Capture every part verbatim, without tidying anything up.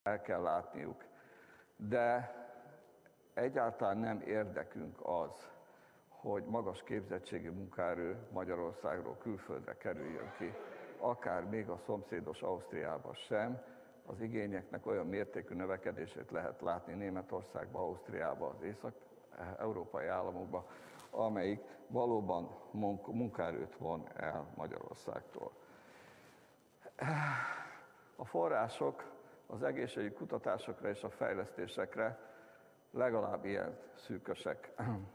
el kell látniuk. De egyáltalán nem érdekünk az, hogy magas képzettségű munkaerő Magyarországról külföldre kerüljön ki, akár még a szomszédos Ausztriában sem. Az igényeknek olyan mértékű növekedését lehet látni Németországban, Ausztriában, az észak-európai államokban, amelyik valóban munkaerőt von el Magyarországtól. A források az egészségügyi kutatásokra és a fejlesztésekre legalább ilyen szűkösek.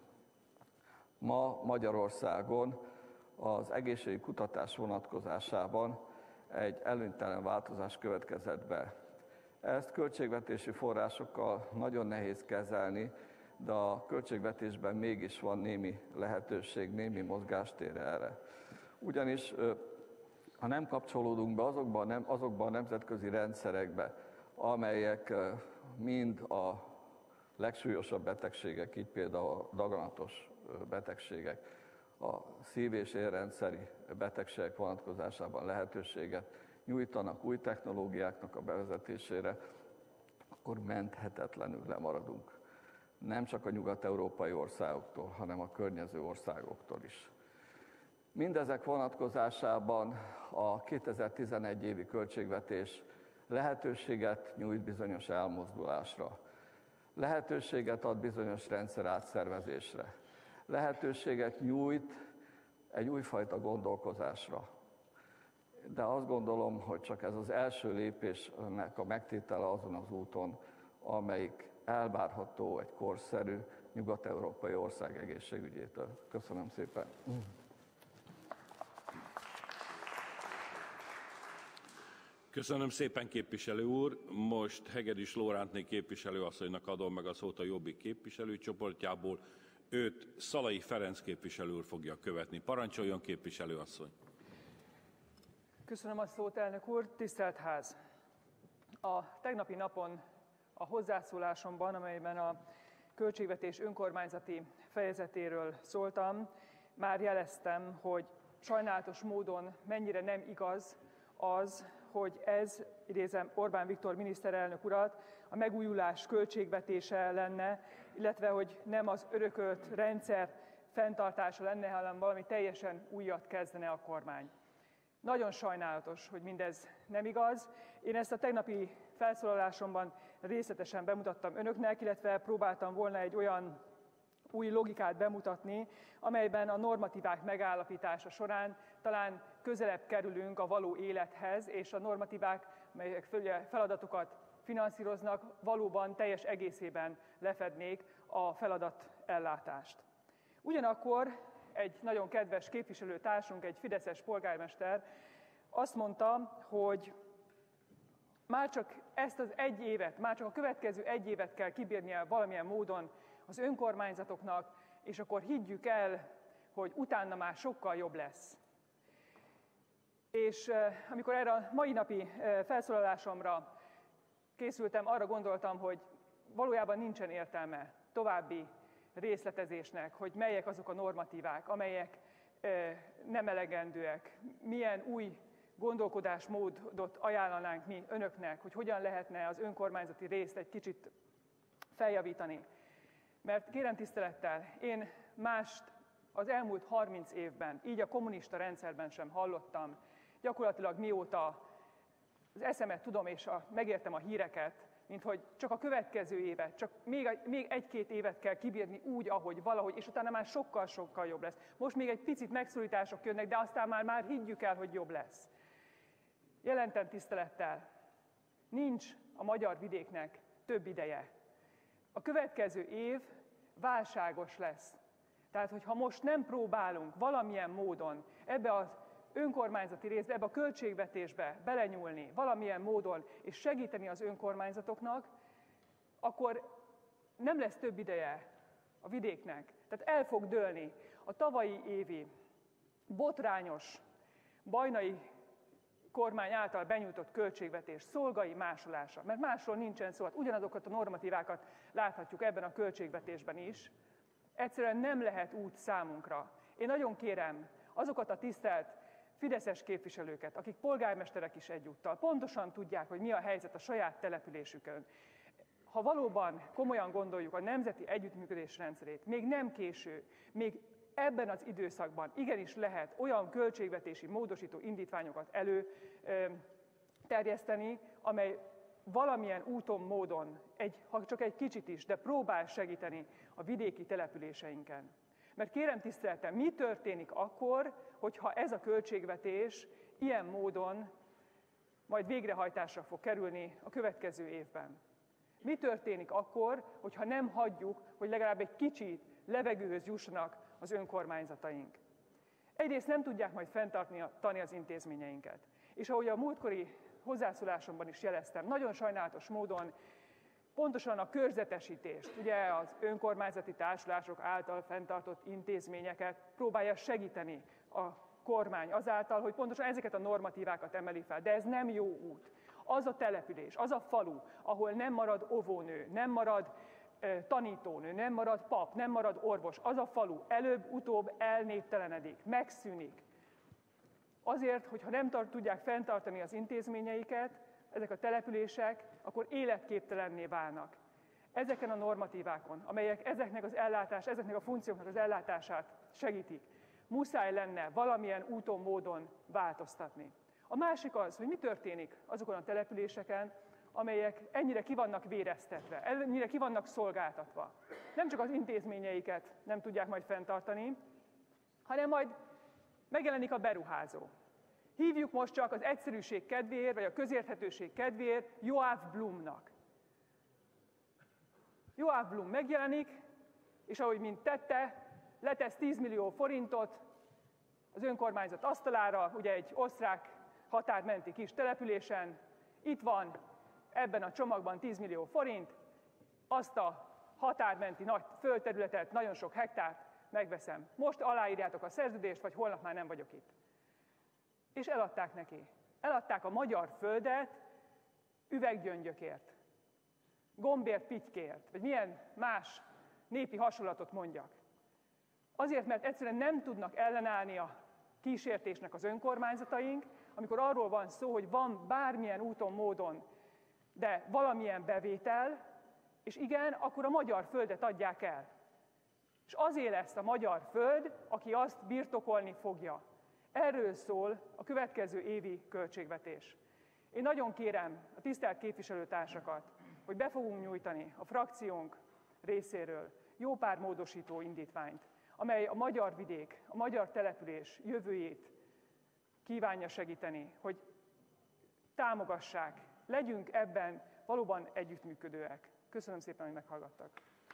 Ma Magyarországon az egészségügyi kutatás vonatkozásában egy előnytelen változás következett be. Ezt költségvetési forrásokkal nagyon nehéz kezelni, de a költségvetésben mégis van némi lehetőség, némi mozgástér erre. Ugyanis ha nem kapcsolódunk be azokba a, nem, azokba a nemzetközi rendszerekbe, amelyek mind a legsúlyosabb betegségek, így például a daganatos betegségek, a szív- és érrendszeri betegségek vonatkozásában lehetőséget nyújtanak új technológiáknak a bevezetésére, akkor menthetetlenül lemaradunk. Nem csak a nyugat-európai országoktól, hanem a környező országoktól is. Mindezek vonatkozásában a kétezer-tizenegy évi költségvetés lehetőséget nyújt bizonyos elmozdulásra, lehetőséget ad bizonyos rendszer átszervezésre, lehetőséget nyújt egy újfajta gondolkozásra. De azt gondolom, hogy csak ez az első lépésnek a megtétele azon az úton, amelyik elvárható egy korszerű nyugat-európai ország egészségügyétől. Köszönöm szépen! Köszönöm szépen, képviselő úr. Most Hegedűs Lórántné képviselőasszonynak adom meg a szót a Jobbik képviselőcsoportjából. Őt Szalai Ferenc képviselő úr fogja követni. Parancsoljon, képviselőasszony! Köszönöm a szót, elnök úr, tisztelt ház! A tegnapi napon a hozzászólásomban, amelyben a költségvetés önkormányzati fejezetéről szóltam, már jeleztem, hogy sajnálatos módon mennyire nem igaz az, hogy ez, idézem Orbán Viktor miniszterelnök urat, a megújulás költségvetése lenne, illetve hogy nem az örökölt rendszer fenntartása lenne, hanem valami teljesen újat kezdene a kormány. Nagyon sajnálatos, hogy mindez nem igaz. Én ezt a tegnapi felszólalásomban részletesen bemutattam önöknek, illetve próbáltam volna egy olyan új logikát bemutatni, amelyben a normatívák megállapítása során talán közelebb kerülünk a való élethez, és a normatívák, melyek feladatokat finanszíroznak, valóban teljes egészében lefednék a feladatellátást. Ugyanakkor egy nagyon kedves képviselőtársunk, egy fideszes polgármester azt mondta, hogy már csak ezt az egy évet, már csak a következő egy évet kell kibírnia valamilyen módon az önkormányzatoknak, és akkor higgyük el, hogy utána már sokkal jobb lesz. És amikor erre a mai napi felszólalásomra készültem, arra gondoltam, hogy valójában nincsen értelme további részletezésnek, hogy melyek azok a normatívák, amelyek nem elegendőek, milyen új gondolkodásmódot ajánlanánk mi önöknek, hogy hogyan lehetne az önkormányzati részt egy kicsit feljavítani. Mert kérem tisztelettel, én mást az elmúlt harminc évben, így a kommunista rendszerben sem hallottam, gyakorlatilag mióta az eszemet tudom és a, megértem a híreket, mint hogy csak a következő évet, csak még, még egy-két évet kell kibírni úgy, ahogy valahogy, és utána már sokkal-sokkal jobb lesz. Most még egy picit megszorítások jönnek, de aztán már, már higgyük el, hogy jobb lesz. Jelentem tisztelettel, nincs a magyar vidéknek több ideje. A következő év válságos lesz. Tehát, hogyha most nem próbálunk valamilyen módon ebbe az önkormányzati részbe, ebbe a költségvetésbe belenyúlni valamilyen módon, és segíteni az önkormányzatoknak, akkor nem lesz több ideje a vidéknek. Tehát el fog dőlni a tavalyi évi botrányos bajnai kormány által benyújtott költségvetés szolgai másolása, mert másról nincsen szó, hát ugyanazokat a normatívákat láthatjuk ebben a költségvetésben is. Egyszerűen nem lehet út számunkra. Én nagyon kérem azokat a tisztelt fideszes képviselőket, akik polgármesterek is egyúttal, pontosan tudják, hogy mi a helyzet a saját településükön. Ha valóban komolyan gondoljuk a nemzeti együttműködés rendszerét, még nem késő, még ebben az időszakban igenis lehet olyan költségvetési módosító indítványokat előterjeszteni, amely valamilyen úton, módon, egy, ha csak egy kicsit is, de próbál segíteni a vidéki településeinken. Mert kérem tiszteltem, mi történik akkor, hogyha ez a költségvetés ilyen módon majd végrehajtásra fog kerülni a következő évben? Mi történik akkor, hogyha nem hagyjuk, hogy legalább egy kicsit levegőhöz jussanak az önkormányzataink? Egyrészt nem tudják majd fenntartani az intézményeinket. És ahogy a múltkori hozzászólásomban is jeleztem, nagyon sajnálatos módon pontosan a körzetesítést, ugye az önkormányzati társulások által fenntartott intézményeket próbálja segíteni a kormány azáltal, hogy pontosan ezeket a normatívákat emeli fel. De ez nem jó út. Az a település, az a falu, ahol nem marad óvónő, nem marad e, tanítónő, nem marad pap, nem marad orvos, az a falu előbb-utóbb elnéptelenedik, megszűnik. Azért, hogyha nem tart, tudják fenntartani az intézményeiket, ezek a települések, akkor életképtelenné válnak. Ezeken a normatívákon, amelyek ezeknek az ellátás, ezeknek a funkcióknak az ellátását segítik, muszáj lenne valamilyen úton, módon változtatni. A másik az, hogy mi történik azokon a településeken, amelyek ennyire ki vannak véreztetve, ennyire ki vannak szolgáltatva. Nem csak az intézményeiket nem tudják majd fenntartani, hanem majd megjelenik a beruházó. Hívjuk most csak az egyszerűség kedvéért, vagy a közérthetőség kedvéért Joachim Blumnak. Joachim Blum megjelenik, és ahogy mint tette, letesz tíz millió forintot az önkormányzat asztalára, ugye egy osztrák határmenti kis településen. Itt van ebben a csomagban tíz millió forint, azt a határmenti nagy földterületet, nagyon sok hektárt megveszem. Most aláírjátok a szerződést, vagy holnap már nem vagyok itt. És eladták neki. Eladták a magyar földet üveggyöngyökért, gombért, pitykért, vagy milyen más népi hasonlatot mondjak. Azért, mert egyszerűen nem tudnak ellenállni a kísértésnek az önkormányzataink, amikor arról van szó, hogy van bármilyen úton, módon, de valamilyen bevétel, és igen, akkor a magyar földet adják el. És azért lesz a magyar föld, aki azt birtokolni fogja. Erről szól a következő évi költségvetés. Én nagyon kérem a tisztelt képviselőtársakat, hogy be fogunk nyújtani a frakciónk részéről jó pár módosító indítványt, amely a magyar vidék, a magyar település jövőjét kívánja segíteni, hogy támogassák, legyünk ebben valóban együttműködőek. Köszönöm szépen, hogy meghallgattak.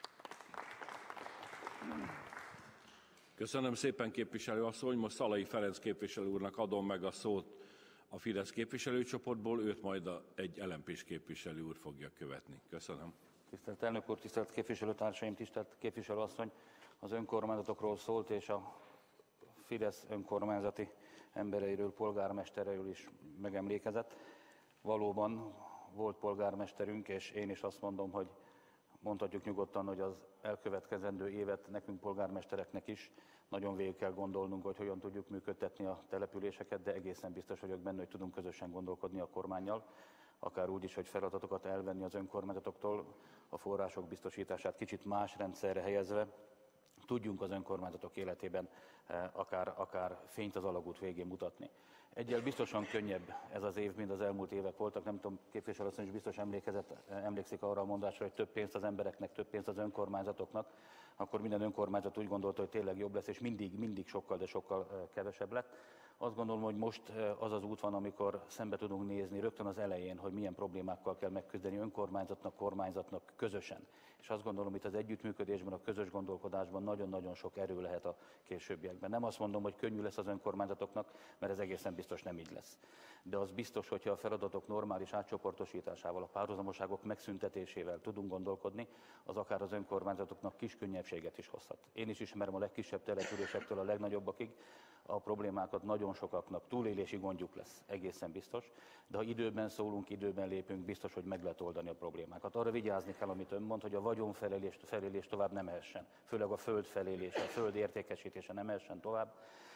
Köszönöm szépen, képviselő asszony. Most Szalai Ferenc képviselő úrnak adom meg a szót a Fidesz képviselőcsoportból, őt majd a, egy el em pés képviselő úr fogja követni. Köszönöm. Tisztelt elnök úr, tisztelt képviselőtársaim, tisztelt képviselő asszony, az önkormányzatokról szólt, és a Fidesz önkormányzati embereiről, polgármestereiről is megemlékezett. Valóban volt polgármesterünk, és én is azt mondom, hogy mondhatjuk nyugodtan, hogy az elkövetkezendő évet nekünk polgármestereknek is nagyon végig kell gondolnunk, hogy hogyan tudjuk működtetni a településeket, de egészen biztos vagyok benne, hogy tudunk közösen gondolkodni a kormánnyal, akár úgy is, hogy feladatokat elvenni az önkormányzatoktól, a források biztosítását kicsit más rendszerre helyezve, tudjunk az önkormányzatok életében akár, akár fényt az alagút végén mutatni. Egyel biztosan könnyebb ez az év, mint az elmúlt évek voltak. Nem tudom, képviselő asszony is biztos emlékezett, emlékszik arra a mondásra, hogy több pénzt az embereknek, több pénzt az önkormányzatoknak. Akkor minden önkormányzat úgy gondolta, hogy tényleg jobb lesz, és mindig, mindig sokkal, de sokkal kevesebb lett. Azt gondolom, hogy most az az út van, amikor szembe tudunk nézni rögtön az elején, hogy milyen problémákkal kell megküzdeni önkormányzatnak, kormányzatnak közösen. És azt gondolom, itt az együttműködésben, a közös gondolkodásban nagyon-nagyon sok erő lehet a későbbiekben. Nem azt mondom, hogy könnyű lesz az önkormányzatoknak, mert ez egészen biztos nem így lesz. De az biztos, hogyha a feladatok normális átcsoportosításával, a párhuzamoságok megszüntetésével tudunk gondolkodni, az akár az önkormányzatoknak kis könnyebbséget is hozhat. Én is ismerem a legkisebb településektől a legnagyobbakig a problémákat, nagyon sokaknak túlélési gondjuk lesz, egészen biztos, de ha időben szólunk, időben lépünk, biztos, hogy meg lehet oldani a problémákat. Arra vigyázni kell, amit ön mond, hogy a vagyonfelélés felélés tovább nem ehessen, főleg a föld felélése, a föld értékesítése nem ehessen tovább.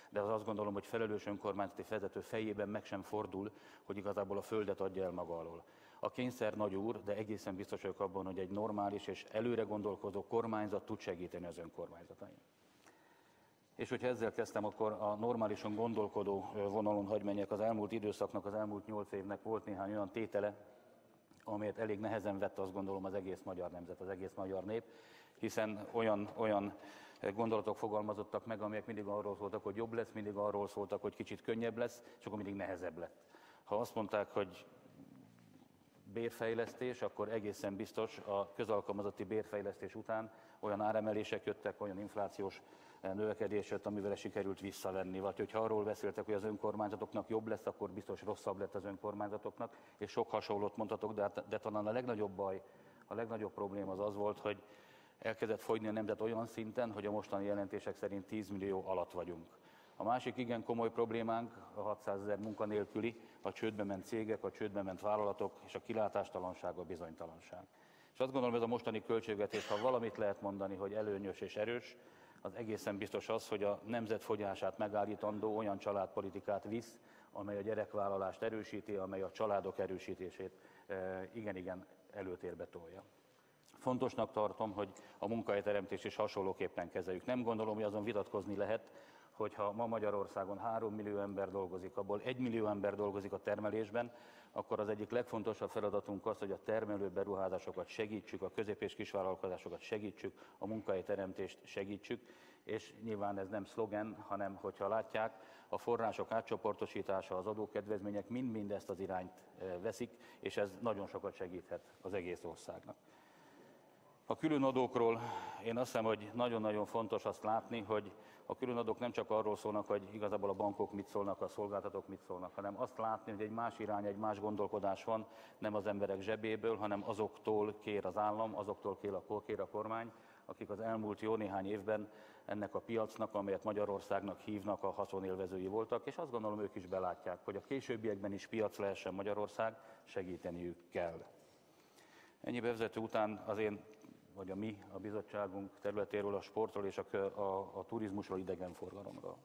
de az azt gondolom, hogy felelős önkormányzati vezető fejében meg sem fordul, hogy igazából a földet adja el maga alól. A kényszer nagy úr, de egészen biztos vagyok abban, hogy egy normális és előre gondolkozó kormányzat tud segíteni az önkormányzatain. És hogyha ezzel kezdtem, akkor a normálisan gondolkodó vonalon hagy menjek. Az elmúlt időszaknak, az elmúlt nyolc évnek volt néhány olyan tétele, amelyet elég nehezen vett, azt gondolom, az egész magyar nemzet, az egész magyar nép, hiszen olyan, olyan gondolatok fogalmazottak meg, amelyek mindig arról szóltak, hogy jobb lesz, mindig arról szóltak, hogy kicsit könnyebb lesz, és akkor mindig nehezebb lett. Ha azt mondták, hogy bérfejlesztés, akkor egészen biztos a közalkalmazotti bérfejlesztés után olyan áremelések jöttek, olyan inflációs növekedés jött, amivel sikerült visszavenni. Vagy hogyha arról beszéltek, hogy az önkormányzatoknak jobb lesz, akkor biztos rosszabb lett az önkormányzatoknak, és sok hasonlót mondhatok, de, de talán a legnagyobb baj, a legnagyobb probléma az az volt, hogy elkezdett fogyni a nemzet olyan szinten, hogy a mostani jelentések szerint tíz millió alatt vagyunk. A másik igen komoly problémánk a hatszázezer munkanélküli, a csődbe ment cégek, a csődbe ment vállalatok és a kilátástalanság, a bizonytalanság. És azt gondolom, ez a mostani költségvetés, ha valamit lehet mondani, hogy előnyös és erős, az egészen biztos az, hogy a nemzet fogyását megállítandó olyan családpolitikát visz, amely a gyerekvállalást erősíti, amely a családok erősítését igen-igen előtérbe tolja. Fontosnak tartom, hogy a munkahelyteremtés is hasonlóképpen kezeljük. Nem gondolom, hogy azon vitatkozni lehet, hogyha ma Magyarországon három millió ember dolgozik, abból egy millió ember dolgozik a termelésben, akkor az egyik legfontosabb feladatunk az, hogy a termelő beruházásokat segítsük, a közép- és kisvállalkozásokat segítsük, a munkahelyteremtést segítsük, és nyilván ez nem szlogen, hanem hogyha látják, a források átcsoportosítása, az adókedvezmények mind-mind ezt az irányt veszik, és ez nagyon sokat segíthet az egész országnak. A különadókról én azt hiszem, hogy nagyon-nagyon fontos azt látni, hogy a különadók nem csak arról szólnak, hogy igazából a bankok mit szólnak, a szolgáltatók mit szólnak, hanem azt látni, hogy egy más irány, egy más gondolkodás van, nem az emberek zsebéből, hanem azoktól kér az állam, azoktól kér a, kér a kormány, akik az elmúlt jó néhány évben ennek a piacnak, amelyet Magyarországnak hívnak, a haszonélvezői voltak, és azt gondolom, ők is belátják, hogy a későbbiekben is piac lehessen Magyarország, segíteniük kell. Ennyi bevezető után az én vagy a mi, a bizottságunk területéről, a sportról és a, a, a turizmusról, idegenforgalomról.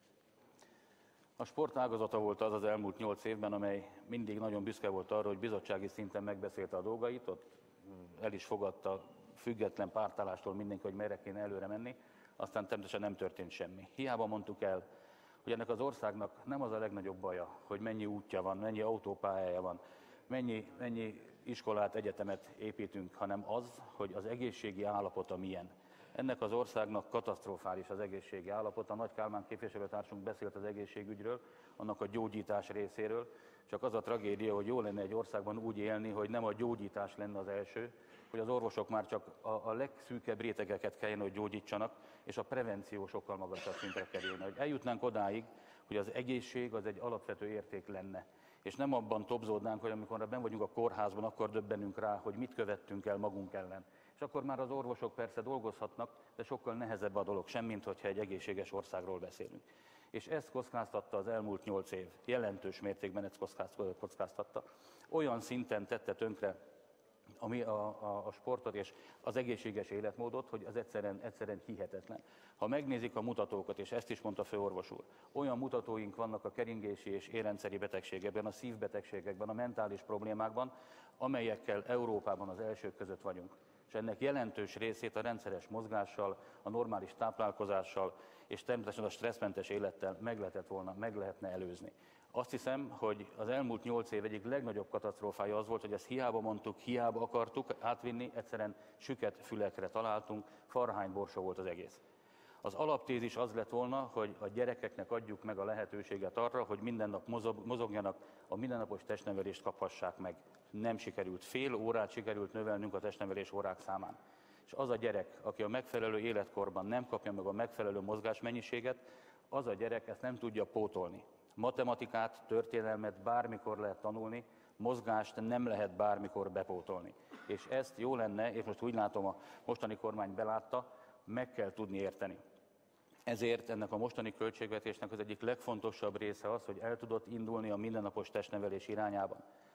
A sport ágazata volt az az elmúlt nyolc évben, amely mindig nagyon büszke volt arra, hogy bizottsági szinten megbeszélte a dolgait, ott el is fogadta független pártállástól mindenki, hogy merre kéne előre menni, aztán természetesen nem történt semmi. Hiába mondtuk el, hogy ennek az országnak nem az a legnagyobb baja, hogy mennyi útja van, mennyi autópályája van, mennyi, mennyi iskolát, egyetemet építünk, hanem az, hogy az egészségi állapota milyen. Ennek az országnak katasztrofális az egészségi állapota. Nagy Kálmán képviselőtársunk beszélt az egészségügyről, annak a gyógyítás részéről. Csak az a tragédia, hogy jó lenne egy országban úgy élni, hogy nem a gyógyítás lenne az első, hogy az orvosok már csak a, a legszűkebb rétegeket kellene, hogy gyógyítsanak, és a prevenció sokkal magasabb szintre kerülne. Hogy eljutnánk odáig, hogy az egészség az egy alapvető érték lenne. És nem abban tobzódnánk, hogy amikor benn vagyunk a kórházban, akkor döbbenünk rá, hogy mit követtünk el magunk ellen. És akkor már az orvosok persze dolgozhatnak, de sokkal nehezebb a dolog, semmint hogyha egy egészséges országról beszélünk. És ezt kockáztatta az elmúlt nyolc év, jelentős mértékben ezt kockáztatta. Olyan szinten tette tönkre a, a, a, a sportot és az egészséges életmódot, hogy az egyszerűen, egyszerűen hihetetlen. Ha megnézik a mutatókat, és ezt is mondta főorvos úr, olyan mutatóink vannak a keringési és érrendszeri betegségekben, a szívbetegségekben, a mentális problémákban, amelyekkel Európában az elsők között vagyunk. És ennek jelentős részét a rendszeres mozgással, a normális táplálkozással és természetesen a stresszmentes élettel meg lehetett volna, meg lehetne előzni. Azt hiszem, hogy az elmúlt nyolc év egyik legnagyobb katasztrófája az volt, hogy ezt hiába mondtuk, hiába akartuk átvinni, egyszerűen süket fülekre találtunk, farhányborsó volt az egész. Az alaptézis az lett volna, hogy a gyerekeknek adjuk meg a lehetőséget arra, hogy minden nap mozog, mozogjanak, a mindennapos testnevelést kaphassák meg. Nem sikerült. Fél órát sikerült növelnünk a testnevelés órák számán. És az a gyerek, aki a megfelelő életkorban nem kapja meg a megfelelő mozgásmennyiséget, az a gyerek ezt nem tudja pótolni. Matematikát, történelmet bármikor lehet tanulni, mozgást nem lehet bármikor bepótolni. És ezt jó lenne, és most úgy látom, a mostani kormány belátta, meg kell tudni érteni. Ezért ennek a mostani költségvetésnek az egyik legfontosabb része az, hogy el tudott indulni a mindennapos testnevelés irányában.